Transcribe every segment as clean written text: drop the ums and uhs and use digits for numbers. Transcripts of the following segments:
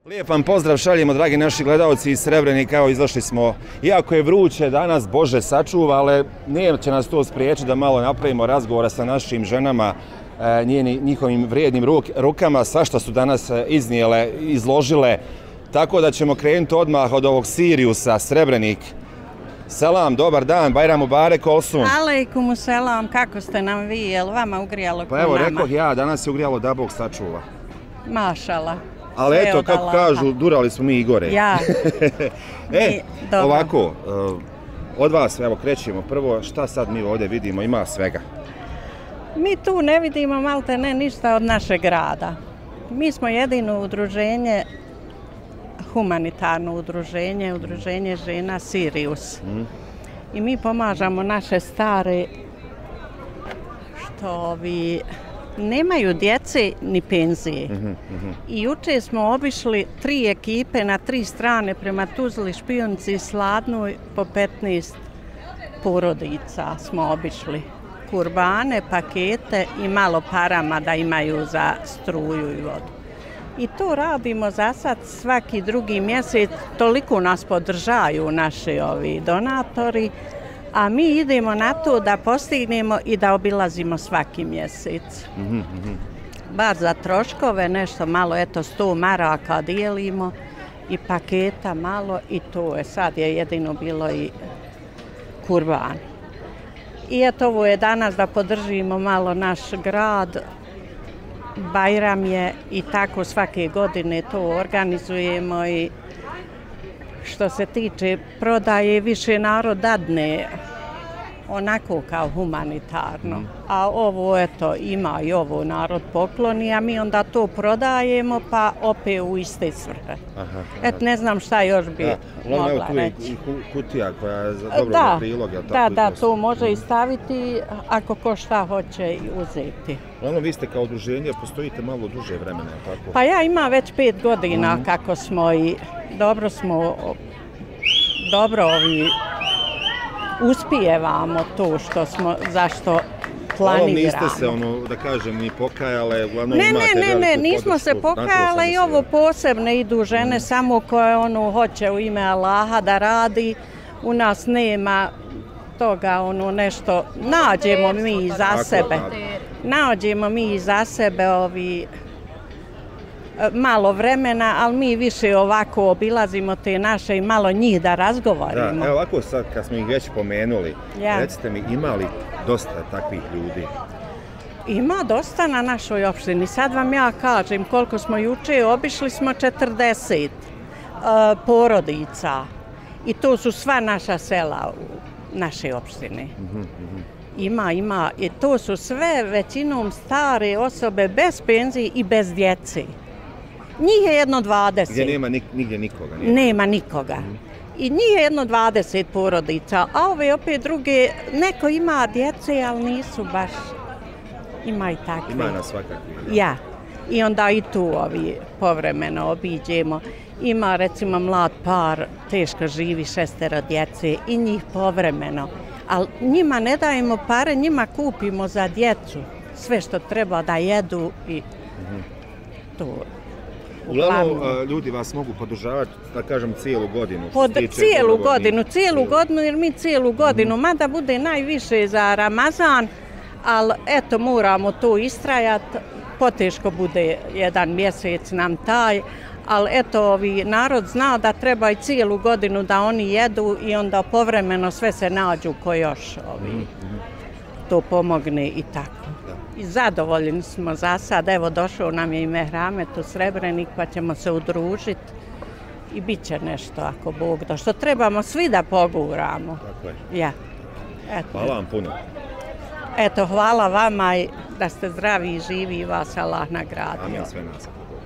Lijep vam pozdrav šaljemo, dragi naši gledalci iz Srebrenika. Evo, izašli smo, iako je vruće danas, Bože sačuva, ali neće nas to spriječiti da malo napravimo razgovora sa našim ženama, njihovim vrijednim rukama, svašta su danas iznijele, izložile, tako da ćemo krenuti odmah od ovog Siriusa, Srebrenik. Selam, dobar dan, Bajram Mubarek, Olsun. Alejkum selam, kako ste nam vi, je li vama ugrijalo ko nama? Pa evo, rekoh ja, danas je ugrijalo da Bog sačuva. Mašala. Ali eto, kako kažu, durali smo mi i gore. Ja. Ovako, od vas, evo, krećemo prvo, šta sad mi ovdje vidimo, ima svega? Mi tu ne vidimo malte ne ništa od našeg grada. Mi smo jedino udruženje, humanitarno udruženje, udruženje žena Sirius. I mi pomažemo naše stare što nemaju djece ni penzije. I juče smo obišli 3 ekipe na 3 strane prema Tuzli, Špijunici i Sladnoj, po 15 porodica smo obišli. Kurbane, pakete i malo parama da imaju za struju i vodu. I to radimo za sad svaki drugi mjesec, toliko nas podržaju naši donatori, a mi idemo na to da postignemo i da obilazimo svaki mjesec. Bar za troškove, nešto malo, eto 100 maraka dijelimo i paketa malo i to je, sad je jedino bilo i kurban. I eto ovo je danas da podržimo malo naš grad, Bajram je i tako svake godine to organizujemo i što se tiče prodaje više narod dadne onako kao humanitarno. A ovo eto ima i ovo narod pokloni, a mi onda to prodajemo pa opet u iste svrhe. Eto ne znam šta još bi mogla reći. Tu je kutija koja je za dobro prilog. Da, to može i staviti ako ko šta hoće uzeti. Vi ste kao udruženje, postojite malo duže vremena, tako? Pa ja imam već 5 godina kako smo i dobro uspijevamo to što smo, zašto planiramo. Niste se, da kažem, ni pokajale, uglavnom imate veliku podršku. Ne, nismo se pokajale i ovo posebne idu žene samo koje hoće u ime Allaha da radi. U nas nema toga, nešto, nađemo mi za sebe. Nađemo mi za sebe malo vremena, ali mi više ovako obilazimo te naše i malo njih da razgovarimo. Da, evo ovako sad kad smo ih već pomenuli, recite mi, ima li dosta takvih ljudi? Ima dosta na našoj opštini. Sad vam ja kažem koliko smo juče obišli, smo 40 porodica i to su sva naša sela u naše opštine. Ima. I to su sve većinom stare osobe bez penzije i bez djece. Njih je jedno 20. Gdje nema nigdje nikoga? Nema nikoga. I njih je jedno 20 porodica, a ove opet druge, neko ima djece, ali nisu baš, ima i takve. Ima nas svakakvi. Ja. I onda i tu povremeno obiđemo. Ima recimo mlad par, teško živi, 6 djece i njih povremeno. Ali njima ne dajemo pare, njima kupimo za djecu sve što treba da jedu i to. Uglavnom, ljudi vas mogu podržavati, da kažem, cijelu godinu. Cijelu godinu, jer mi cijelu godinu, mada bude najviše za Ramazan, ali eto, moramo to istrajati, poteško bude jedan mjesec nam taj, ali eto, narod zna da treba i cijelu godinu da oni jedu i onda povremeno sve se nađu ko još to pomogne i tako. I zadovoljni smo za sad, evo došao nam je i Mehramet u Srebrenik pa ćemo se udružiti i bit će nešto ako Bog da. Što trebamo svi da poguramo. Tako je. Ja. Hvala vam puno. Eto, hvala vama i da ste zdravi i živi i vas Allah nagradio. Amin, sve nas.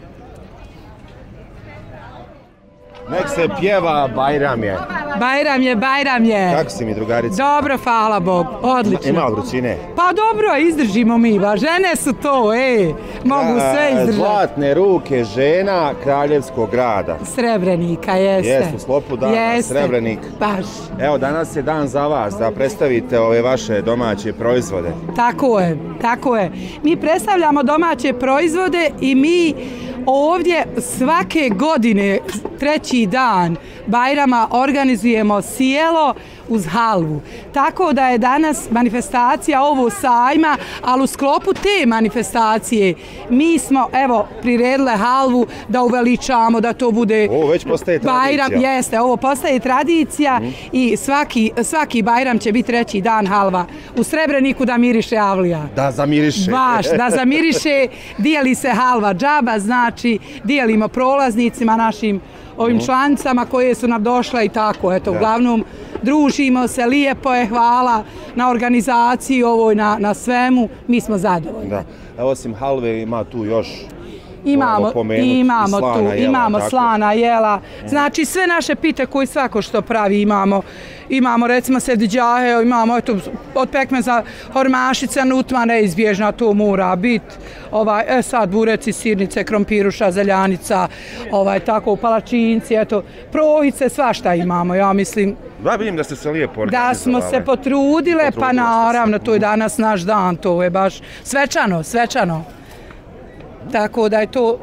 Nek se pjeva, Bajram je. Bajram je. Kako si mi, drugarica? Dobro, hvala Bogu, odlično. Ima vrućine? Pa dobro, izdržimo mi, žene su to, mogu sve izdržati. Zlatne ruke žena Kraljevskog grada. Srebrenika, jeste. Jesu, sklopu dana, Srebrenik. Baš. Evo, danas je dan za vas da predstavite ove vaše domaće proizvode. Tako je. Mi predstavljamo domaće proizvode i mi ovdje svake godine, 3. dan Bajrama, organizujemo sjelo uz halvu. Tako da je danas manifestacija ovo sajma, ali u sklopu te manifestacije mi smo, evo, priredile halvu da uveličamo, da to bude ovo već postaje Bajram. tradicija. Jeste, ovo postaje tradicija i svaki Bajram će biti 3. dan halva. U Srebreniku da miriše avlija. Da zamiriše. Baš, da zamiriše, dijeli se halva džaba, znači dijelimo prolaznicima našim ovim članicama koje su nam došle i tako, eto, uglavnom družimo se, lijepo je, hvala na organizaciji ovoj, na svemu, mi smo zadovoljni. Da. A osim halve ima tu još Imamo slana slana jela, znači sve naše pite koji svako što pravi imamo recimo sediđahe, imamo eto, od pekmeza hormašica, nutma neizbježna, to mora biti, sad bureci, sirnice, krompiruša, zeljanica, tako palačinci, eto, prohice, svašta imamo, ja mislim. Da, vidim da ste se lijepo organizovali. Da smo se potrudile, pa naravno, to je danas naš dan, to je baš svečano. Tako da je to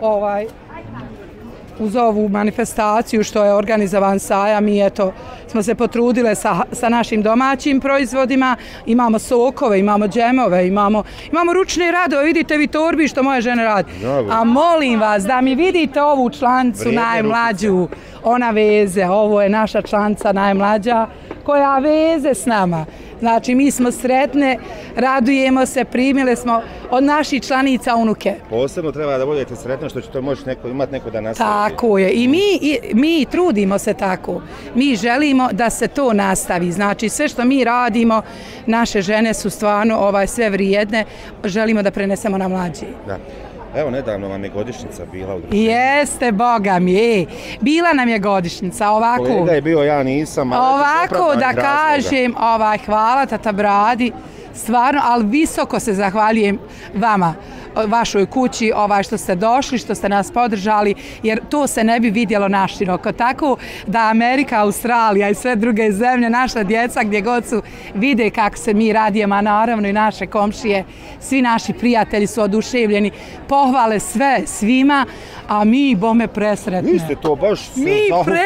uz ovu manifestaciju što je organizovan sajam i eto smo se potrudile sa našim domaćim proizvodima, imamo sokove, imamo džemove, imamo ručne radove, vidite vi torbi što moje žene radi. A molim vas da mi vidite ovu članicu najmlađu, ona veze, ovo je naša članica najmlađa koja veze s nama. Znači, mi smo sretne, radujemo se, primile smo od naših članica unuke. Posebno treba da budete sretni što će to moći imati neko da nastavi. Tako je. I mi trudimo se tako. Mi želimo da se to nastavi. Znači, sve što mi radimo, naše žene su stvarno sve vrijedne. Želimo da prenesemo na mlađe. Da. Evo, nedavno vam je godišnjica bila u društvu. Jeste, Boga mi, bila nam je godišnjica, ovako. Kolega je bio, ja nisam, ali ovako da kažem, hvala tata Bradi, stvarno, ali visoko se zahvaljujem vama, vašoj kući, što ste došli, što ste nas podržali, jer to se ne bi vidjelo naširoko. Tako da Amerika, Australija i sve druge zemlje, naša djeca gdje god su, vide kako se mi radimo, a naravno i naše komšije, svi naši prijatelji su oduševljeni, pohvale svima, a mi bome presretne. Vi ste to baš mi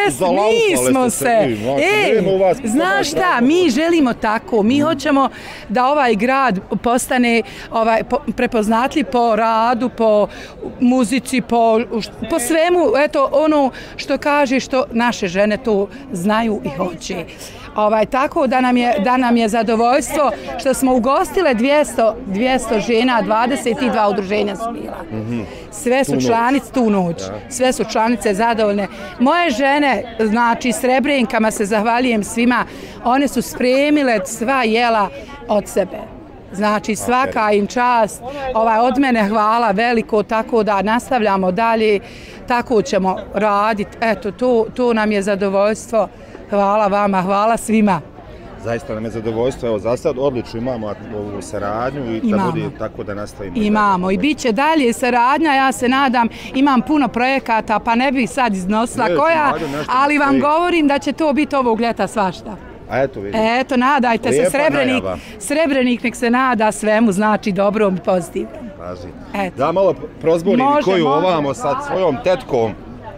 smo se. Znaš šta, mi želimo tako, mi hoćemo da ovaj grad postane prepoznatljiv po radu, po muzici, po svemu, eto ono što kaže, što naše žene to znaju i hoće. Tako da nam je zadovoljstvo što smo ugostile 200 žena, 22 udruženja su bila. Sve su članice tu noć, sve su članice zadovoljne. Moje žene, znači Srebrenkama se zahvaljujem svima, one su spremile sva jela od sebe. Znači svaka im čast, od mene hvala veliko, tako da nastavljamo dalje, tako ćemo raditi. Eto, to nam je zadovoljstvo. Hvala vama, hvala svima. Zaista nam je zadovoljstvo, evo za sad odlično imamo ovu saradnju i da bude tako da nastavimo. Imamo i bit će dalje saradnja, ja se nadam, imam puno projekata pa ne bih sad iznosila koja, ali vam govorim da će to biti ovog ljeta svašta. A eto vidite. Eto, nadajte se, Srebrenik nek se nada svemu, znači dobrom i pozitivnom. Pazi. Da malo prozborim koju ovamo sad svojom tetkom.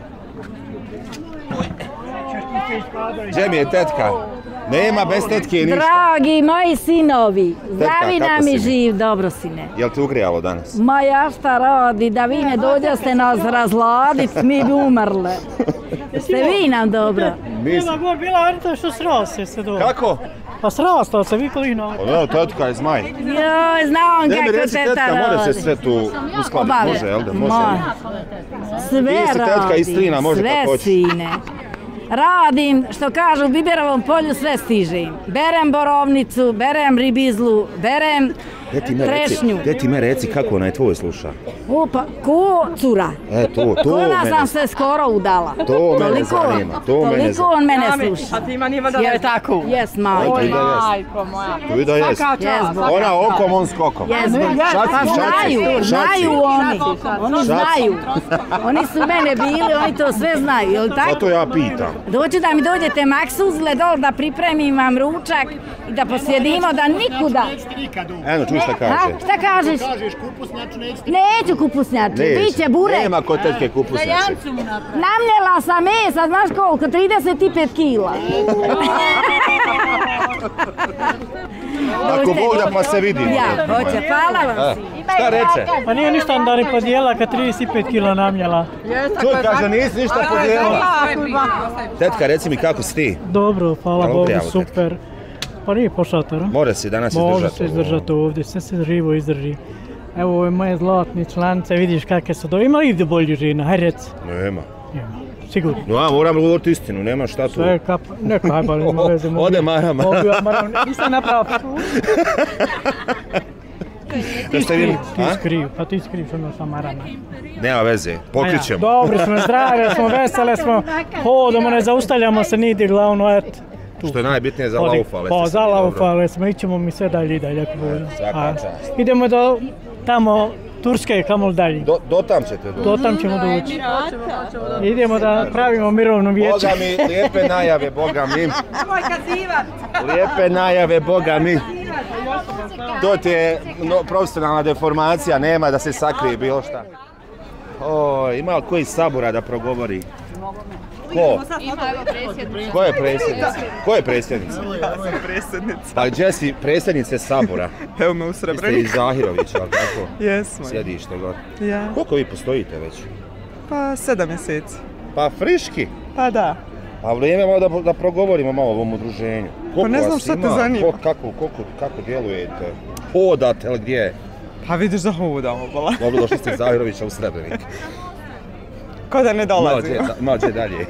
Gdje mi je tetka? Nema bez tetke ništa. Dragi moji sinovi, zdravi nam i živ, dobro sine. Jel te ugrijalo danas? Ma ja šta radi, da vi ne dođaste nas razladit, mi bi umrle. Ste vi nam dobro? Bila Arita što srase se dobro. Kako? Pa srastao se, vi koji na... Evo, tetka je zmaj. Joj, znam kako teta radi. Može se sve tu uskladiti, može, jel da? Može. Sve radi, sve sine. Radim, što kažu, u Biberovom polju sve stižem. Berem borovnicu, berem ribizlu, berem trešnju. Gdje ti me reci kako ona je tvoj sluša? Opa, ko cura? Kona sam se skoro udala. To mene zanima. Toliko on mene sluša. A ti ima nima da je tako? Jes, majko. Majko moja. Tu da jes. Ona okom, on skokom. Jes, pa znaju oni. Oni znaju. Oni su mene bili, oni to sve znaju, jel tako? Zato ja pitam. Dođu da mi dođete maksuzle dol da pripremim vam ručak i da posjedimo da nikuda. Eno, čuj šta kaže. Šta kažeš? Kažeš kupusnjaču, Neću kupusnjaču, biće burek. Nema kod tetke kupusnjače. Namljela sam mesa, znaš koliko, 35 kila. Ako Bog da pa se vidimo. Hoće, hvala vam si. Šta reče? Pa nije ništa da ni podijela kad 35 kila namljela. Čuj, kaže, nisi ništa podijelila. Tetka, reci mi kako si ti? Dobro, hvala Bogu, super. Pa nije pošator, a? Može se danas izdržati. Može se izdržati ovdje, sve se živo izdrži. Evo ove moje zlatne članice, vidiš kakve su do... Ima li gdje bolji žena, hajde reci. Nema. Sigurno. No, moram govoriti istinu, nema šta tu. Sve kap... Neka hajba, nema veze. Ode marama. Nisam napravo. Ti skriv, ono sa marama. Nema veze, pokrićemo. Dobro smo, zdrave smo, vesele smo, hodamo, ne zaustavljamo se nigdje, glavno, eto. Što je najbitnije za laufale. Pa za laufale smo, ićemo mi sve dalje i dalje. Svaka čast. Idemo do tamo Turske, kamo dalje. Do tam ćete doći. Do tam ćemo doći. Idemo da pravimo mirovno vijeće. Boga mi, lijepe najave, Boga mi. Nemoj kazivat. Lijepe najave, Boga mi. To ti je profesionalna deformacija, nema da se sakrije bilo šta. Ima li koji sabora da progovori? Ko? Ko je predsjednica? Ko je predsjednica? Ja sam predsjednica. Pa gdje si predsjednice sabora? Evo me u Srebreniku. Ste iz Zahirovića, ali tako? Jesmo. Sjedište god. Ja. Koliko vi postojite već? Pa 7 mjeseci. Pa friški. Pa da. A vrijeme malo da progovorimo malo o ovom udruženju. Pa ne znam šta te zanima. Kako djelujete? Hodate ili gdje? Pa vidiš da hodamo, bola. Dobro, došli ste iz Zahirovića u Srebrenik. Ko da ne dolazimo. Malo će dalje.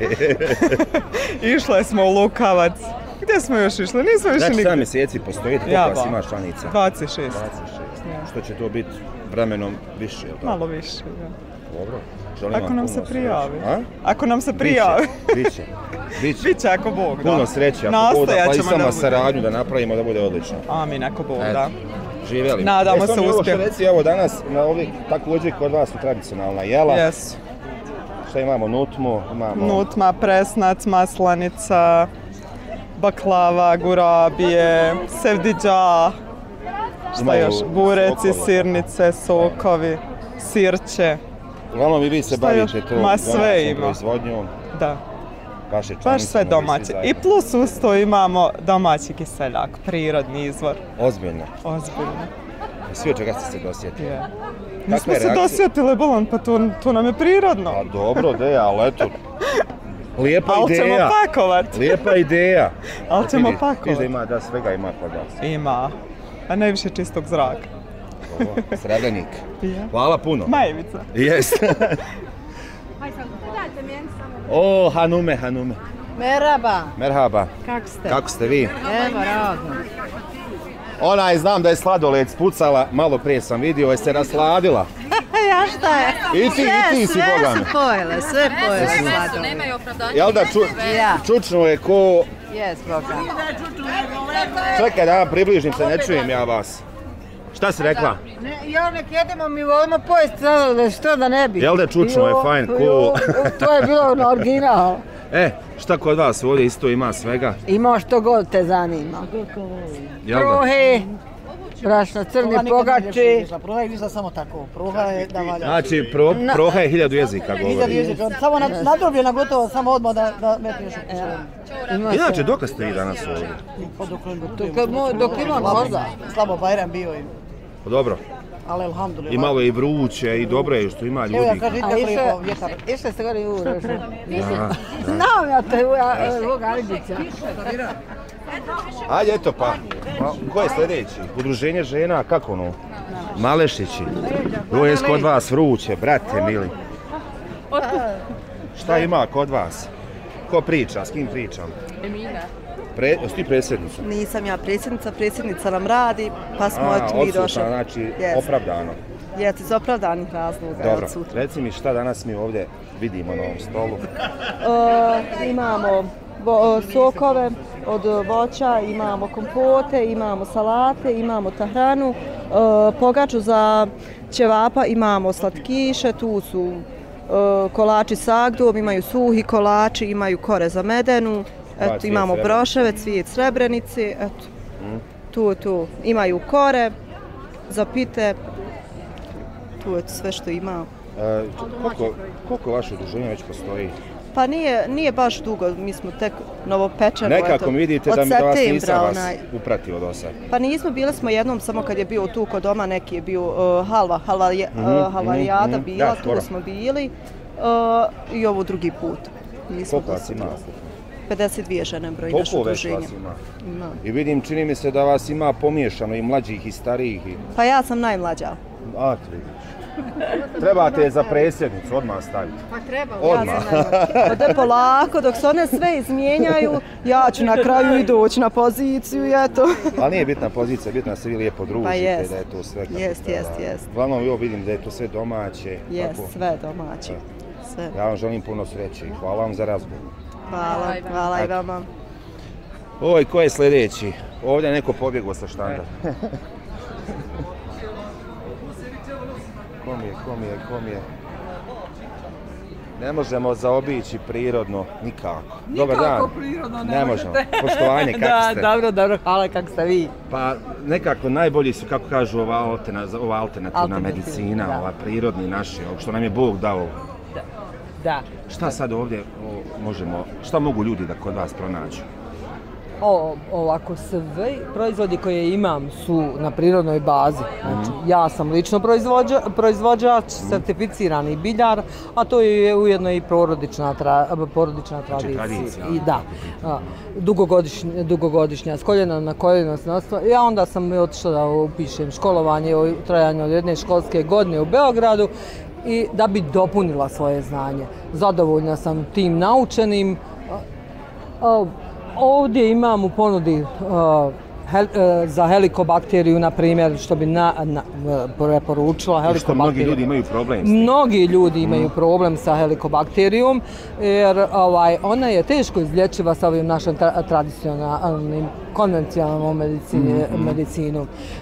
Išle smo u Lukavac. Gdje smo još išli? Nismo više nigdje. Znači 7 mjeseci postojite, koliko vas ima članica? 26. Što će to biti vremenom više? Malo više, ja. Dobro. Ako nam se prijavi. Ako nam se prijavi. Biće. Biće ako Bog, da. Puno sreće, ako Bog da, pa i sama saradnju da napravimo da bude odlično. Amin, ako Bog da. Živjeli. Nadamo se uspjeh. Reci, evo danas, na ovih, također kod vas su tradicionalna jela. Jesu. Šta imamo? Nutmu? Nutma, presnac, maslanica, baklava, gurabije, sevdiđa, šta još? Bureci, sirnice, sokovi, sirće. Uglavnom i vi se bavite to domaćom proizvodnjom. Da. Baš sve domaće. I plus uz to imamo domaći kiseljak, prirodni izvor. Ozbiljno? Ozbiljno. Svi od čega ste se dosjetili? Mi smo se dosjetili, bolan, pa to nam je prirodno. A dobro, ali eto, lijepa ideja. Ali ćemo pakovat. Lijepa ideja. Ali ćemo pakovat. Viš da ima, da svega ima kod vas. Ima, a najviše čistog zraka. Srebrenik. Hvala puno. Majevica. Jest. O, Hanume. Merhaba. Kako ste vi? Evo, radno. Onaj, znam da je sladoled spucala, malo prije sam vidio, je se rasladila. Ja šta je? I ti si, Boga mi. Sve pojele sladoled. Jel da čučno je ko... Jes, Boga. Čekaj da približim se, ne čujem ja vas. Šta si rekla? Ja nek jedemo, mi volimo pojesti sladoled, što da ne bi. Jel da čučno je fajn, ko... To je bilo na original. Šta kod vas ovdje isto ima svega? Ima što god te zanima. Pruhe, brašno crni pogači. Pruha je nisam samo tako, pruha je da valja. Znači, pruha je 1000 jezika govori. 1000 jezika, samo nadrobljena gotovo, samo odmah da metneš u kuću. Inače, dok ste vi danas ovdje? Dok imam možda. Slabo Bajram bio im. Dobro. Ali alhamdulillah. I malo je i vruće i dobro je što ima ljudi. Evo ja kažem da prije vjetar. Išli ste gore i uraš. Znam ja te ovog Aribića. Ajde, eto pa. Ko je sljedeći? Udruženje žena, kako ono? Malešići. Ovo je kod vas vruće, brate mili. Šta ima kod vas? Ko priča, s kim pričam? Emina. Jesi ti predsjednica? Nisam ja predsjednica, predsjednica nam radi, pa smo eto mi došli. Znači opravdano. Jeste, iz opravdanih razloga. Dobro, reci mi šta danas mi ovdje vidimo na ovom stolu? Imamo sokove od voća, imamo kompote, imamo salate, imamo tahranu, pogaču za ćevapa, imamo slatkiše, tu su kolači s agdom, imaju suhi kolači, imaju kore za medenu. Eto, imamo broševe, cvijet srebrenici, eto, tu, imaju kore, za pite, tu je sve što ima. Koliko vaše udruženje već postoji? Pa nije baš dugo, mi smo tek novopečeno. Nekako mi vidite da vas nisam vas upratio do sad. Pa nismo, bili smo jednom samo kad je bio tu kod doma, neki je bio halvarijada bila, tu smo bili i ovo drugi put. Koliko vas ima? 52 žene broji naše udruženje. Koliko već vas ima? I vidim, čini mi se da vas ima pomiješano i mlađih i starijih. Pa ja sam najmlađa. A, ti vidiš. Trebate je za predsjednicu odmah staviti. Pa treba. Odmah. Ode polako, dok se one sve izmijenjaju, ja ću na kraju i doći na poziciju i eto. Ali nije bitna pozicija, bitna se vi lijepo družite, da je to sve kako Jest. Uglavnom, jo vidim da je to sve domaće. Jest, sve domaće. Sve. Ja vam želim puno sreće i hvala vam za razgovor. Hvala i vama. Oj, ko je sljedeći? Ovdje je neko pobjegao sa štanda. Kom je? Ne možemo zaobići prirodno, nikako. Dobar dan. Prirodno ne možemo. Poštovanje, kako ste? Dobro, hvala, kako ste vi? Pa nekako najbolji su, kako kažu, ova alternativna medicina, ova prirodni naši, što nam je Bog dao. Da. Šta sad ovdje možemo, šta mogu ljudi da kod vas pronađu? Ovako, sve proizvodi koje imam su na prirodnoj bazi. Znači, ja sam lično proizvođač, certificirani biljar, a to je ujedno i porodična tradicija. I da, dugogodišnja, s koljena na koljeno snostva. Ja onda sam otišla da upišem školovanje u trajanju od jedne školske godine u Beogradu i da bi dopunila svoje znanje. Zadovoljna sam tim naučenim. Ovdje imam u ponudi za helikobakteriju, na primjer, što bi preporučila helikobakteriju. Što mnogi ljudi imaju problem s tim? Mnogi ljudi imaju problem sa helikobakterijom, jer ona je teško izlječiva sa ovim našim tradicionalnim, konvencionalnom medicinom.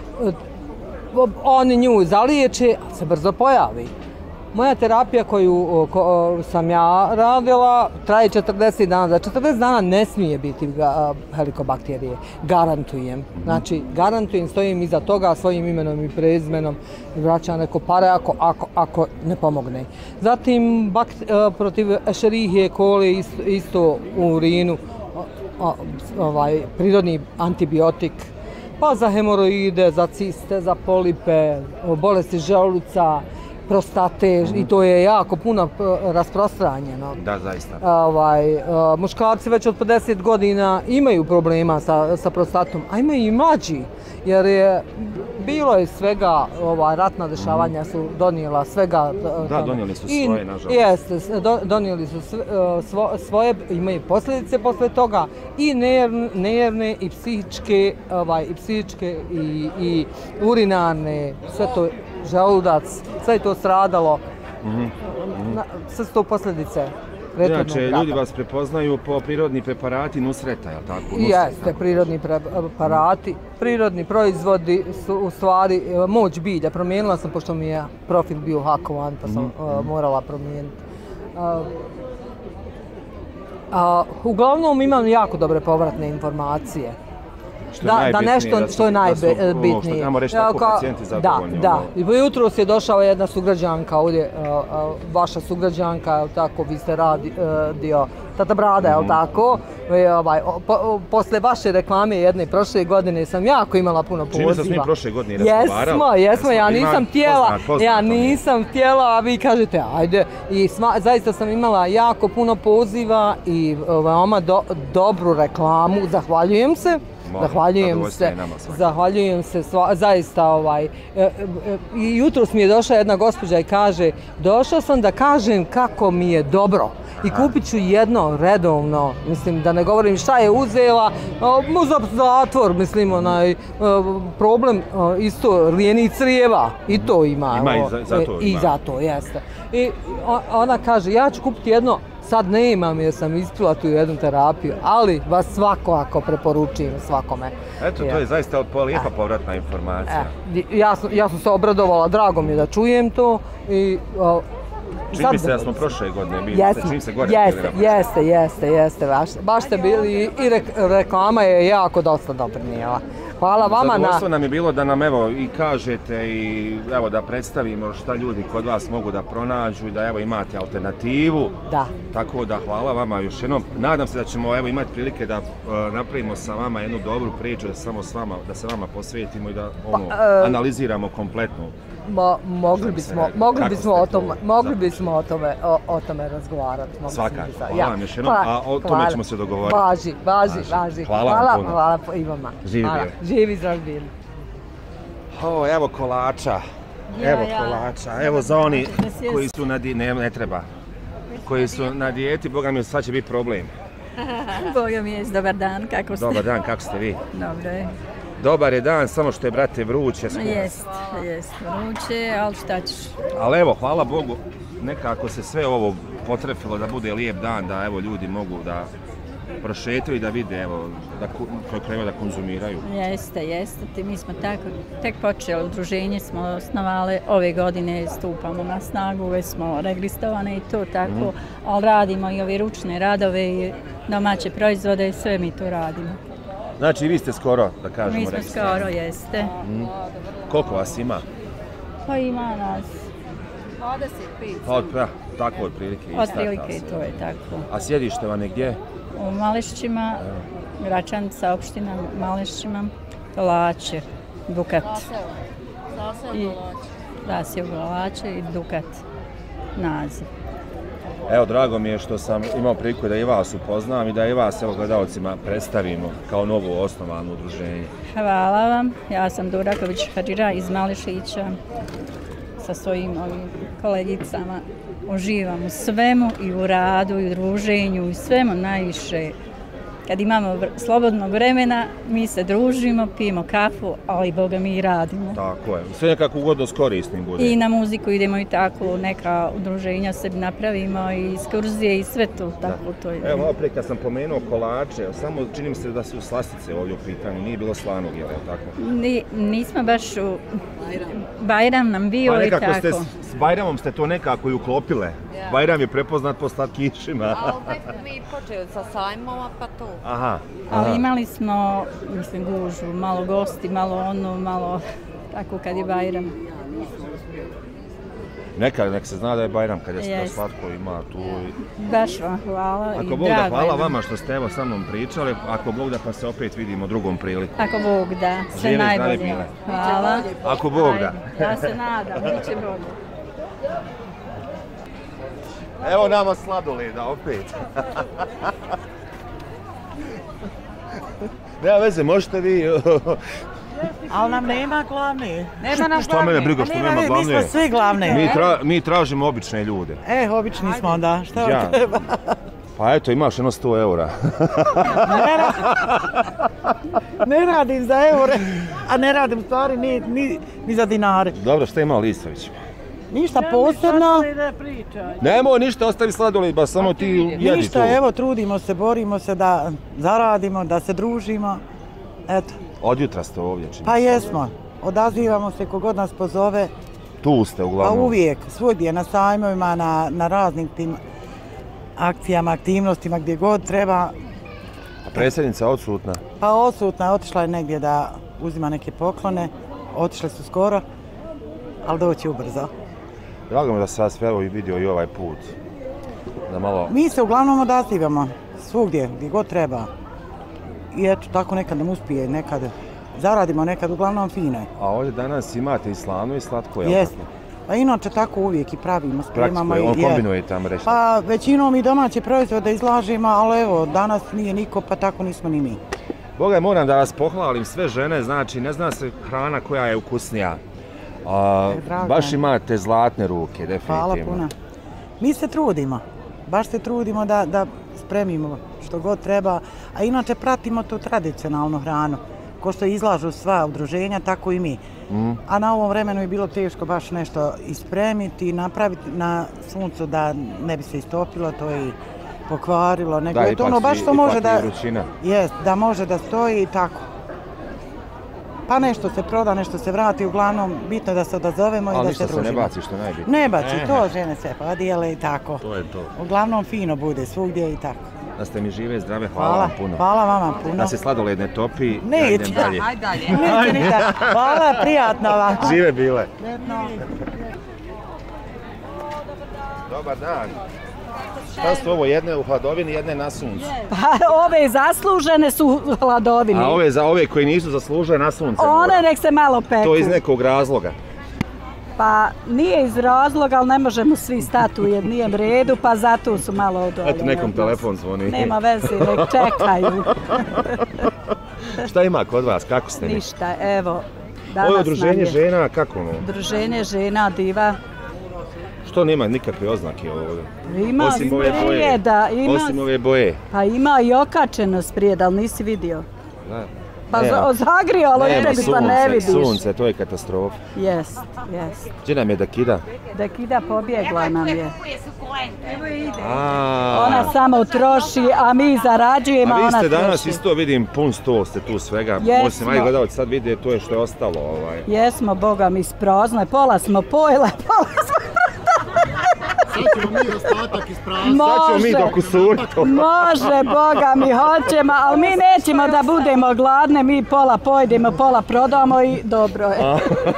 Oni nju zaliječe, a se brzo pojavi. Moja terapija koju sam ja radila traje 40 dana. Za 40 dana ne smije biti helikobakterije. Garantujem. Znači, garantujem, stojim iza toga svojim imenom i prezimenom i vraćam neko pare ako ne pomogne. Zatim, protiv Escherichie coli isto u urinu, prirodni antibiotik. Pa za hemoroide, za ciste, za polipe, bolesti želuca, prostate, i to je jako puno rasprostranjeno. Da, zaista. Muškarci već od 50 godina imaju problema sa prostatom, a imaju i mlađi, jer bilo je svega, ratna dešavanja su donijela svega. Da, donijeli su svoje, nažalost. Jeste, donijeli su svoje, imaju posljedice posle toga, i nervne, i psihičke, i urinarne, sve to, želudac, sve je to stradalo, sve su to posljedice. Inače, ljudi vas prepoznaju po prirodni preparati Nusreta, je li tako? Jeste, prirodni preparati, prirodni proizvodi su u stvari moć bilja. Promijenila sam, pošto mi je profil bio hakovan, pa sam morala promijeniti. Uglavnom imam jako dobre povratne informacije. Da, nešto što je najbitnije. Što reći, tako pacijenti zadovoljni. Da. Jutros je došla jedna sugrađanka ovdje, vaša sugrađanka, tako, vi ste radio Tata Brada, je li tako? Posle vaše reklame jedne prošle godine sam jako imala puno poziva. Čini se da smo i prošle godine razgovarali. Jesmo, ja nisam htjela, a vi kažete ajde. I zaista sam imala jako puno poziva i veoma dobru reklamu, zahvaljujem se. Zahvaljujem se, zaista i jutros mi je došla jedna gospođa i kaže, došla sam da kažem kako mi je dobro i kupit ću jedno redovno, mislim, da ne govorim šta je uzela, za zatvor, mislim, problem isto lijenih crijeva, i to ima. Ima i za to, jeste. I ona kaže, ja ću kupiti jedno. Sad ne imam jer sam ispila tu jednu terapiju, ali vas svakako preporučujem svakome. Eto, to je zaista lijepa povratna informacija. Ja sam se obradovala, drago mi je da čujem to. Čini mi se da smo prošle godine bili, čini se gore bili. Jeste, baš ste bili i reklama je jako dosta doprinijela. Hvala vama na... Zadovoljstvo nam je bilo da nam evo i kažete i evo da predstavimo šta ljudi kod vas mogu da pronađu i da evo imate alternativu. Da. Tako da hvala vama još jednom. Nadam se da ćemo evo imati prilike da napravimo sa vama jednu dobru priču, da se vama posvetimo i da analiziramo kompletno. Mogli bismo o tome razgovarati. Svakako, hvala vam još jednom, a o tome ćemo se dogovoriti. Važi. Hvala puno. Hvala i vama. Živi zdrav bili. Evo kolača. Evo za oni koji su na dijeti, ne treba. Koji su na dijeti, boga mi sad će biti problem. Boga mi je, dobar dan, kako ste? Dobar dan, kako ste vi? Dobro je. Dobar je dan, samo što je, brate, vruće. Jest, vruće, ali šta ćeš? Ali evo, hvala Bogu, nekako se sve ovo potrefilo da bude lijep dan, da evo ljudi mogu da prošetaju i da vide, evo, da konzumiraju. Jeste, mi smo tek počeli, udruženje smo osnovali, ove godine stupamo na snagu, već smo registrovane i to tako, ali radimo i ove ručne radove i domaće proizvode, sve mi to radimo. Znači, vi ste skoro, da kažemo, mi smo skoro, jeste. Koliko vas ima? Pa ima nas 25. Pa, tako otprilike. Otprilike, to je tako. A sjedište vam je gdje? U Malešćima, Gračanica, opština Malešćima, Golače, Dukat. Zasjev Golače i Dukat naziv. Evo, drago mi je što sam imao priliku da i vas upoznam i da i vas, evo, gledalcima predstavimo kao novo osnovano udruženje. Hvala vam. Ja sam Duraković Hadžira iz Malešića. Sa svojim kolegicama uživam u svemu i u radu i u druženju i svemu najviše. Kad imamo slobodnog vremena, mi se družimo, pijemo kafu, ali Boga mi i radimo. Tako je. Sve nekako ugodno s korisnim bude. I na muziku idemo i tako, neka udruženja sebi napravimo i ekskurzije i sve to. Tako to je. Evo, prije kad sam pomenuo kolače, samo čini mi se da su slastice ovdje u pitanju, nije bilo slanog, je li tako? Nismo baš u Bajram nam bio i tako. S Bajramom ste to nekako i uklopile. Bajram je prepoznat po slatkišima. A opet mi počeli sa sajmova, pa to. Aha. Ali imali smo, mislim, gužu, malo gosti, malo tako kad je Bajram. Nek se zna da je Bajram, kad je slatko ima tu. Baš vam hvala i ako Bog da, hvala vama što ste evo sa mnom pričali, ako Bog da pa se opet vidimo drugom priliku. Ako Bog da, sve najbolje. Hvala. Ako Bog da. Ja se nadam, bit će bolje. Evo nama sladoleda opet. Nema veze, možete vi... Ali nam nema glavne. Šta mene briga što nema glavne? Mi smo svi glavne. Mi tražimo obične ljude. Obični smo onda, šta vam treba? Pa eto, imaš jedno 100 eura. Ne radim za eure, a ne radim stvari ni za dinare. Dobro, šta ima Lisović? Ništa posebno. Nemoj ništa, ostavi sladoled, ba samo ti jedi to. Ništa, evo, trudimo se, borimo se da zaradimo, da se družimo. Eto. Od jutra ste ovdje, čini? Pa jesmo. Odazivamo se kogod nas pozove. Tu ste uglavnom? Pa uvijek, svugdje, na sajmovima, na raznim tim akcijama, aktivnostima, gdje god treba. A predsjednica odsutna? Pa odsutna, otišla je negdje da uzima neke poklone. Otišle su skoro, ali doći ubrzo. Drago mi da se vas evo i vidio i ovaj put. Da malo... Mi se uglavnom odazivamo svugdje, gdje god treba. I eto, tako nekad nam uspije, nekad zaradimo, nekad uglavnom fino je. A ovdje danas imate i slano i slatko, jel' tako? Pa inače tako uvijek i pravimo, spremamo. Praktiko, on kombinuje tamo reći. Pa većinom i domaće proizvode izlažimo, ali evo, danas nije niko, pa tako nismo ni mi. Boga, moram da vas pohvalim, sve žene, znači ne zna se hrana koja je ukusnija. Baš imate zlatne ruke, definitivno. Hvala puno. Mi se trudimo, baš se trudimo da spremimo što god treba, a inače pratimo tu tradicionalnu hranu. Ko što izlažu sva udruženja, tako i mi. A na ovom vremenu je bilo teško baš nešto ispremiti i napraviti na suncu da ne bi se istopilo, to je i pokvarilo. Da, ipak je vrućina. Jest, da može da stoji i tako. Pa nešto se proda, nešto se vrati, uglavnom bitno je da se odazovemo i da se družimo. Ali ništa se ne baci, što je najbitnije. Ne baci, to žene se podijele i tako. To je to. Uglavnom fino bude svugdje i tako. Da ste mi žive i zdrave, hvala vam puno. Hvala vama puno. Da se sladoled ne topi, neće. dalje. Neće. Hvala, prijatno vam. Žive bile. Dobar dan. Šta su ovo, jedne u hladovini, jedne na suncu? Pa ove zaslužene su u hladovini. A ove koji nisu zaslužene na sunce? One nek se malo peku. To iz nekog razloga? Pa nije iz razloga, ali ne možemo svi stati u jednijem redu, pa zato su malo odoljeni. Eto, nekom telefon zvoni. Nema veze, nek čekaju. Šta ima kod vas, kako ste? Ništa, evo. Ovo je udruženje žena, kako ono? Udruženje žena, diva. Što nema nikakve oznake ovdje? Ima sprijeda. Osim ove boje. Pa ima i okačeno sprijed, ali nisi vidio. Da. Pa zagrijalo je tebi pa ne vidiš. Sunce, to je katastrofa. Jest. Gdje nam je Dakida? Dakida pobjegla nam je. Evo ide. Ona samo troši, a mi zarađujemo, a ona troši. A vi ste danas isto, vidim, pun stol ste tu svega. Osim, aj gledalci sad vide, to je što je ostalo. Jesmo, Boga mi sprazno, pola smo pojele, pola smo Sad ćemo mi ostatak isprazniti. Sad ćemo mi dok u surtu. Može, Boga mi hoćemo, ali mi nećemo da budemo gladne, mi pola pojedemo, pola prodamo i dobro je.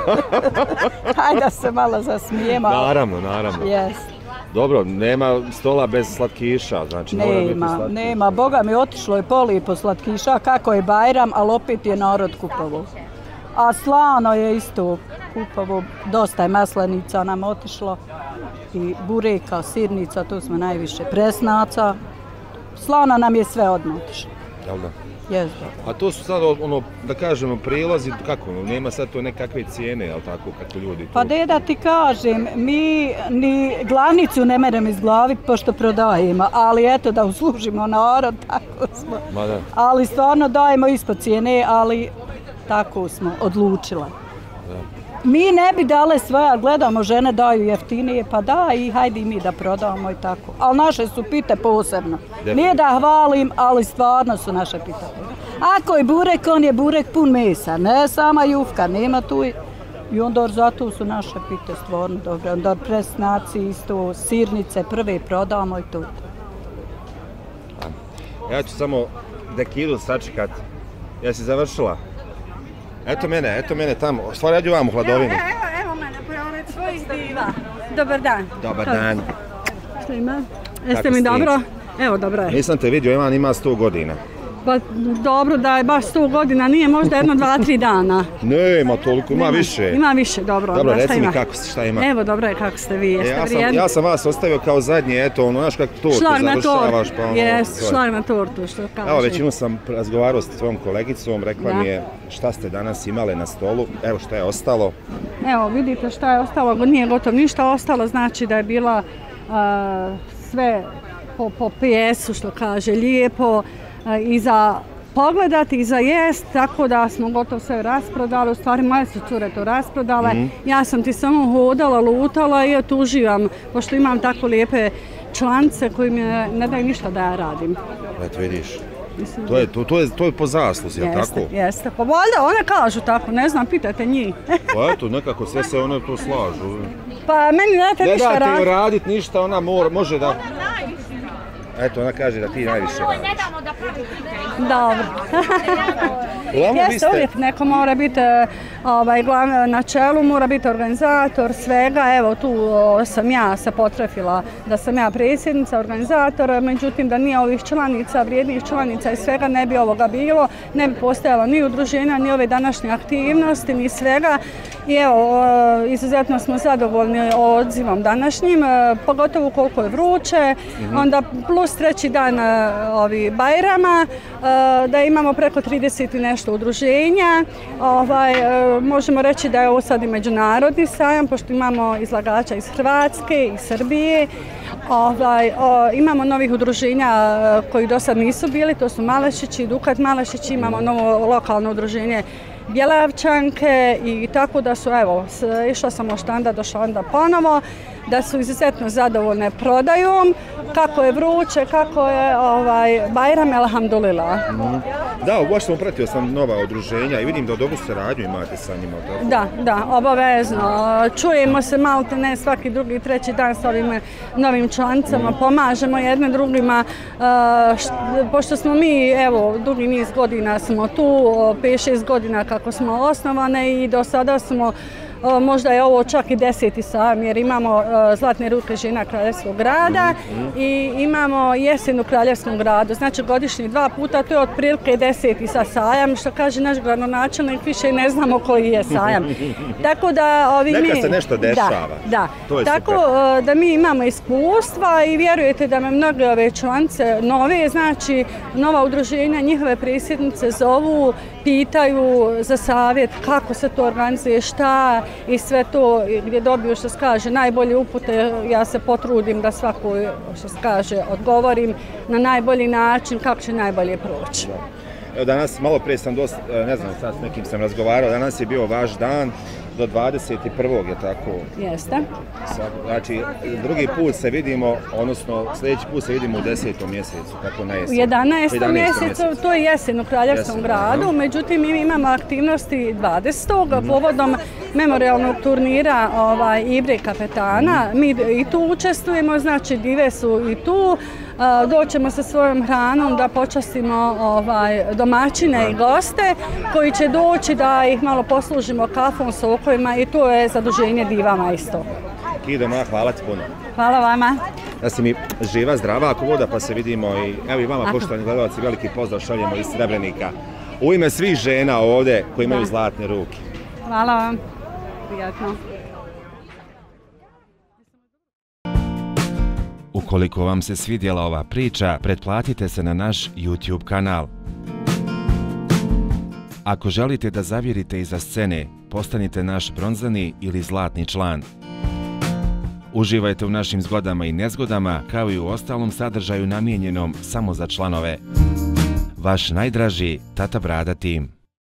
Hajde da se malo zasmijemo. Naravno. Jest. Dobro, nema stola bez slatkiša, znači mora biti slatkiša. Nema, Boga mi otišlo je poli po slatkiša, kako je Bajram, ali opet je narod kupovo. A slano je isto kupovo, dosta je maslenica nam otišlo. I bureka, sirnica, tu smo najviše, presnaca. Slana nam je sve odmah otišlo. Jel da? Jest da. A to su sad, da kažemo, prilazi, kako, nema sad to nekakve cijene, jel tako, kako ljudi tu? Pa da ti kažem, mi ni glavnicu ne meremo izglaviti pošto prodajemo, ali eto da uslužimo narod, tako smo. Ma da. Ali stvarno dajemo ispod cijene, ali tako smo odlučila. Da. Mi ne bi dale svoje, ali gledamo, žene daju jeftinije, pa da i hajde i mi da prodavamo i tako. Ali naše su pite posebno. Nije da hvalim, ali stvarno su naše pite. Ako je burek, on je burek pun mesa, ne sama jufka, nema tu i onda zato su naše pite stvarno dobre. Onda presnaci isto, sirnice prve prodavamo i to. Ja ću samo Dakidu sačekat. Jesi završila? Eto mene tamo, stvari ja ću vam u hladovini. Evo mene, pored svojih diva. Dobar dan. Dobar dan. Što ima? Jeste mi dobro? Evo, dobro je. Nisam te vidio, ima 100 godina. Pa dobro da je baš 100 godina, nije možda 1-2-3 dana. Nema toliko, ima više. Ima više, dobro. Dobro, reci mi šta ima. Evo, dobro je kako ste vi, jeste vrijedni. Ja sam vas ostavio kao zadnji, eto, znaš kako tortu završavaš. Šlag na tortu, što kaže. Evo, većinu sam razgovarao s tvojom kolegicom, rekla mi je šta ste danas imale na stolu, evo šta je ostalo. Evo, vidite šta je ostalo, nije gotovo ništa ostalo, znači da je bila sve po pijesu, što kaže, lijepo. I za pogledati i za jest, tako da smo gotovo sve rasprodali, u stvari moje su cure to rasprodale. Ja sam ti samo hodala, lutala i tu uživam, pošto imam tako lijepe članice koji mi ne daju ništa da ja radim. Eto vidiš, to je po zasluzi, jel tako? Jeste, pa valjda one kažu tako, ne znam, pitajte njih. Pa eto, nekako sve se one tu slažu. Pa meni ne date ništa raditi. Ne date joj radit ništa, ona može da... Eto, ona kaže da ti najviše radiš. Dobro. Jeste, uvijek neko mora biti na čelu, mora biti organizator svega. Evo, tu sam ja se potrefila da sam ja predsjednica, organizatora, međutim da nije ovih članica, vrijednih članica i svega ne bi ovoga bilo, ne bi postojalo ni udruženja, ni ove današnje aktivnosti, ni svega. I evo, izuzetno smo zadovoljni odzivom današnjim, pogotovo koliko je vruće, onda plus treći dan Bajrama, da imamo preko 30 i nešto udruženja. Možemo reći da je ovo sad i međunarodni sajam, pošto imamo izlagača iz Hrvatske i Srbije. Imamo novih udruženja koji do sad nisu bili, to su Malešići, Dukat Malešići, imamo novo lokalno udruženje Bjelavčanke i tako da su, evo, išla sam od štanda do štanda ponovo. da su izuzetno zadovoljne prodajom, kako je vruće, kako je Bajram, alhamdulillah. Da, baš sam pratio sam nova udruženja i vidim da dobru saradnju imate sa njima. Da, obavezno. Čujemo se malo te ne svaki drugi, treći dan s ovim novim članicama, pomažemo jedne drugima, pošto smo mi, evo, dugi niz godina smo tu, 5-6 godina kako smo osnovane i do sada smo možda je ovo čak i 10. sajam jer imamo Zlatne ruke žena Kraljevskog grada i imamo jesen u Kraljevskom gradu. Znači godišnji 2 puta, to je otprilike 10. sajam, što kaže naš gradonačelnik, više ne znamo koji je sajam. Tako da neka se nešto dešava. Da. Tako da mi imamo iskustva i vjerujete da me mnoge ove članice nove, znači nova udruženja, njihove predsjednice zovu, pitaju za savjet kako se to organizuje, šta i sve to gdje dobiju, što se kaže, najbolje upute. Ja se potrudim da svaku, što se kaže, odgovorim na najbolji način kako će najbolje proći. Evo danas, malo prije sam dosta, ne znam, sad s nekim sam razgovarao, danas je bio vaš dan do 21. je tako? Jeste. Znači, drugi put se vidimo, odnosno sljedeći put se vidimo u 10. mjesecu, tako na jesen. U 11. mjesecu, to je jesen u Kraljevskom gradu, međutim mi imamo aktivnosti 20. povodom memorialnog turnira Ibre kapetana. Mi i tu učestvujemo, znači dive su i tu. Doćemo sa svojom hranom da počastimo domaćine i goste koji će doći da ih malo poslužimo kafom, sokovima i to je zaduženje divama isto. Kido, hvala ti puno. Hvala vama. Da si mi živa, zdrava, ako voda pa se vidimo i evo i vama poštovani gledalci, veliki pozdrav šaljemo iz Srebrenika. U ime svih žena ovdje koji imaju zlatne ruke. Hvala vam. Prijatno. Ukoliko vam se svidjela ova priča, pretplatite se na naš YouTube kanal. Ako želite da zavjerite iza scene, postanite naš bronzani ili zlatni član. Uživajte u našim zgodama i nezgodama, kao i u ostalom sadržaju namijenjenom samo za članove. Vaš najdraži Tata Brada tim.